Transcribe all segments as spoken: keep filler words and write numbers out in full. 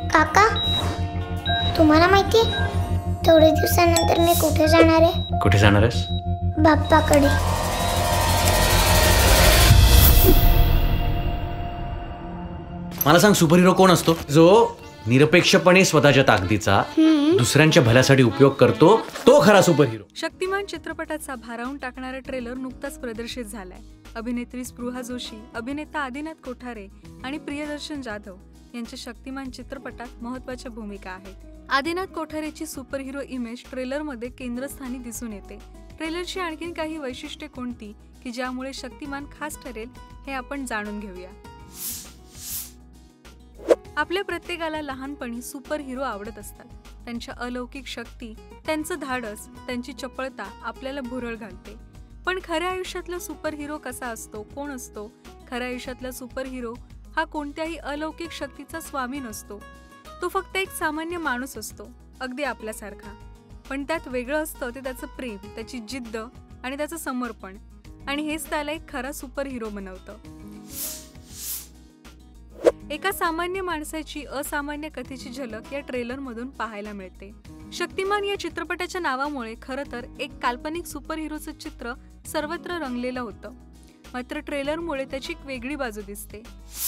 काका, तुम्हाला माहिती थोडे दिवसानंतर मी कुठे जाणार आहे? कुठे जाणार आहेस? बाप्पाकडे. मला सांग, सुपर हिरो कोण असतो? जो निरपेक्षपणे स्वतःच्या ताकदीचा दुसऱ्यांच्या भल्यासाठी उपयोग करतो, तो खरा सुपर हिरो. शक्तिमान चित्रपटाचा भारावून टाकणारा ट्रेलर नुकताच प्रदर्शित झालाय. अभिनेत्री स्पृहा जोशी, अभिनेता आदिनाथ कोठारे आणि प्रियदर्शन जाधव यांच्या शक्तिमान चित्रपटात महत्त्वाच्या भूमिका आहेत. आदिनाथ कोठारेची सुपर हिरो इमेज ट्रेलरमध्ये केंद्रस्थानी दिसून येते. ट्रेलरची आणखीन काही वैशिष्ट्ये कोणती की ज्यामुळे शक्तिमान खास ठरेल हे आपण जाणून घेऊया. आपल्या प्रत्येकाला लहानपणी सुपर हिरो आवडत असतात. त्यांच्या अलौकिक शक्ती, त्यांचं धाडस, त्यांची चपळता आपल्याला भुरळ घालते. पण खऱ्या आयुष्यातला सुपर हिरो कसा असतो, कोण असतो? खऱ्या आयुष्यातला सुपर हिरो हा कोणत्याही अलौकिक शक्तीचा स्वामी नसतो. तो फक्त एक सामान्य माणूस असतो, अगदी आपल्यासारखा. पण त्यात वेगळं असतं ते त्याचं प्रेम, त्याची जिद्द आणि त्याचं समर्पण. आणि हेच त्याला एक खरा सुपर हिरो बनवतं. एका सामान्य माणसाची असामान्य कथेची झलक या ट्रेलरमधून पाहायला मिळते. शक्तिमान या चित्रपटाच्या नावामुळे खरं तर एक काल्पनिक सुपर हिरोचं चित्र सर्वत्र रंगलेलं होतं. मात्र ट्रेलरमुळे त्याची एक वेगळी बाजू दिसते.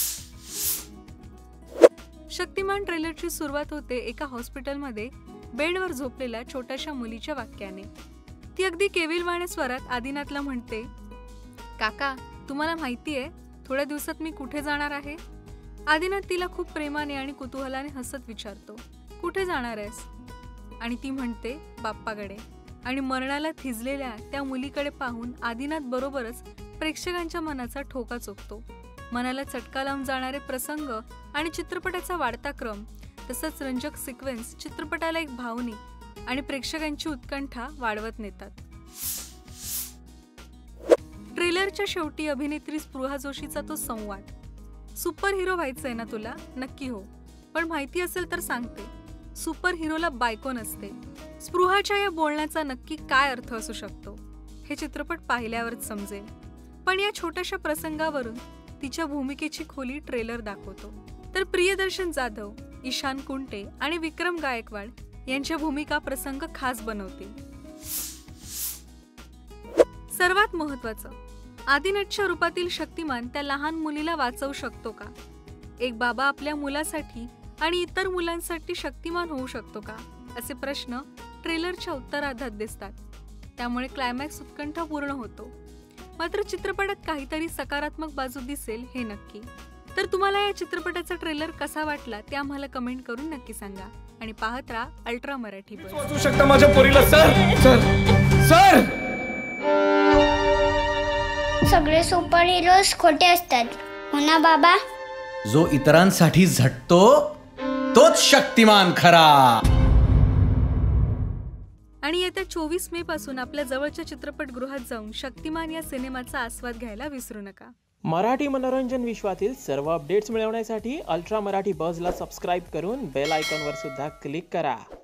शक्तिमान ट्रेलरची सुरुवात होते एका हॉस्पिटलमध्ये बेडवर झोपलेल्या छोट्याशा मुलीच्या वाक्याने. ती अगदी केविलवाण्या स्वरात आदिनाथला म्हणते, काका, तुम्हाला माहितीये थोड्या दिवसात मी कुठे जाणार आहे? आदिनाथ तिला खूप प्रेमाने आणि कुतूहलाने हसत विचारतो, कुठे जाणार आहेस? आणि ती म्हणते, बाप्पाकडे. आणि मरणाला थिजलेल्या त्या मुलीकडे पाहून आदिनाथ बरोबरच प्रेक्षकांच्या मनाचा ठोका चोखतो. मनाला चटका लावून जाणारे प्रसंग आणि चित्रपटाचा वाढता क्रम तसंच रंजक सिक्वेन्स चित्रपटाला एक भावनिक आणि प्रेक्षकांची उत्कंठा वाढवत नेतात. ट्रेलरच्या शेवटी अभिनेत्री स्पृहा जोशीचा तो संवाद, सुपर हिरो व्हायचंय ना तुला? नक्की हो, पण माहिती असेल तर सांगते, सुपर हिरोला बायको नसते. स्पृहाच्या या बोलण्याचा नक्की काय अर्थ असू शकतो हे चित्रपट पाहिल्यावरच समजेल. पण या छोट्याशा प्रसंगावरून तिच्या भूमिकेची खोली ट्रेलर दाखवतो. तर प्रियदर्शन जाधव, ईशान कुंटे आणि विक्रम गायकवाड यांच्या भूमिका प्रसंग खास बनवतील. सर्वात महत्त्वाचं, आदिनाथच्या रूपातील शक्तिमान त्या लहान मुलीला वाचवू शकतो का? एक बाबा आपल्या मुलासाठी आणि इतर मुलांसाठी शक्तिमान होऊ शकतो का? असे प्रश्न ट्रेलरच्या उत्तरार्धात दिसतात. त्यामुळे क्लायमॅक्स उत्कंठा पूर्ण होतो. मात्र चित्रपटात काहीतरी सकारात्मक बाजू दिसेल हे नक्की. तर तुम्हाला या चित्रपटाचा ट्रेलर कसा वाटला ते आम्हाला कमेंट करून नक्की सांगा. आणि पाहत राहा अल्ट्रा मराठी बस. वाचू शकता माझ्या पोरीला सर. सर सर सगळे सुपर हिरोज खोटे असतात, हो ना बाबा? जो इतरांसाठी झटतो तोच शक्तिमान खरा. आणि येत्या चोवीस मे पासून आपल्या जवळच्या चित्रपटगृहात जाऊन शक्तिमान या सिनेमाचा आस्वाद घ्यायला विसरू नका. मराठी मनोरंजन विश्वातील सर्व अपडेट्स मिळवण्यासाठी अल्ट्रा मराठी बजला सबस्क्राईब करून बेल आयकॉनवर सुद्धा क्लिक करा.